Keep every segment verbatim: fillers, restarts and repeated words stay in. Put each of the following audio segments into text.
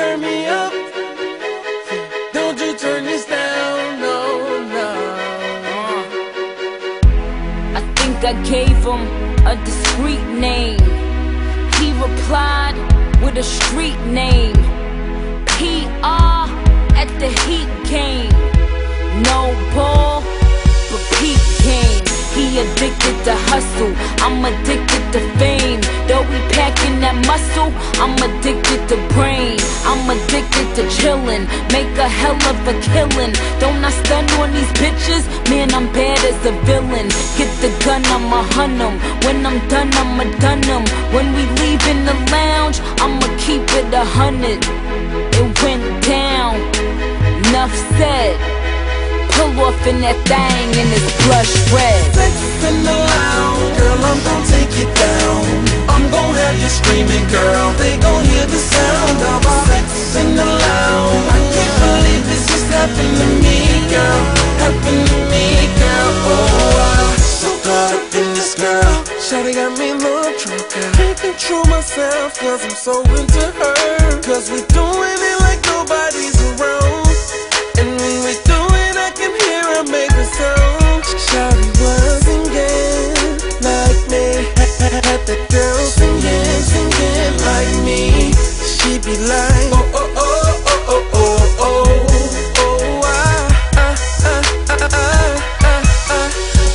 turn me up. Don't you turn this down, no, no. I think I gave him a discreet name. He replied with a street name. P R at the Heat game. No ball, but peak game. He addicted to hustle, I'm addicted to fame. Though we packing that muscle, I'm addicted to brain. I'm addicted to chillin', make a hell of a killin'. Don't I stun on these bitches? Man, I'm bad as a villain. Get the gun, I'ma hunt 'em. When I'm done, I'ma done 'em. When we leave in the lounge, I'ma keep it a hundred. It went down, enough said. Pull off in that thing and it's blush red. Sex in the lounge, girl, I'm gon' take it down. I'm gon' have you screaming, girl. They gon' hear the sound of our sex in the lounge. I can't believe this just happened to me, girl. Happened to me, girl. Oh, I'm so caught up in this girl. Shawty got me in love drunk, girl. Can't control myself cause I'm so into her. Cause we doing it like nobody's around. And when we do it, I can hear her make a sound. Shawty wasn't good like me. Had the girl singing, singing like me. She be like, oh, oh, oh, oh, oh, oh, oh, oh, ah, ah, ah, ah, ah, ah, ah.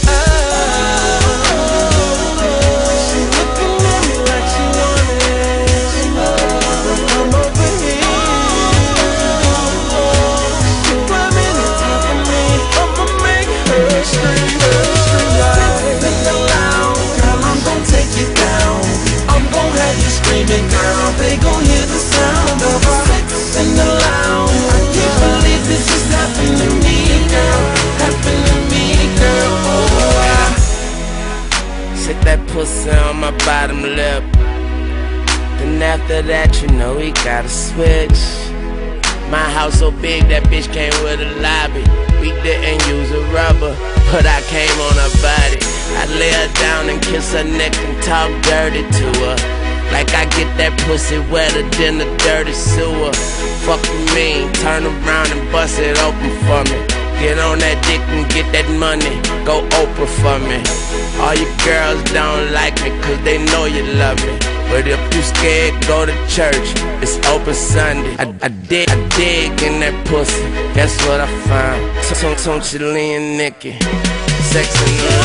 She looking at me like she wanted. I'm over here. She climbing on top of me. I'ma make her scream, her scream like. In the lounge, girl, I'm gon' take you down. I'm gon' have you screaming, girl. They gon' hear the sound of our sex in the lounge. I can't believe this just happened to me, girl. Happened to me, girl. Oh, I Sit that pussy on my bottom lip. Then after that, you know we gotta switch. My house so big, that bitch came with a lobby. We didn't use a rubber, but I came on her body. I lay her down and kiss her neck and talk dirty to her. Like I get that pussy wetter than the dirty sewer. Fuck you mean, turn around and bust it open for me. Get on that dick and get that money, go Oprah for me. All you girls don't like me cause they know you love me. But if you scared, go to church, it's open Sunday. I, I dig, I dig in that pussy, that's what I found. Some, some Chillian Nicki, sex in the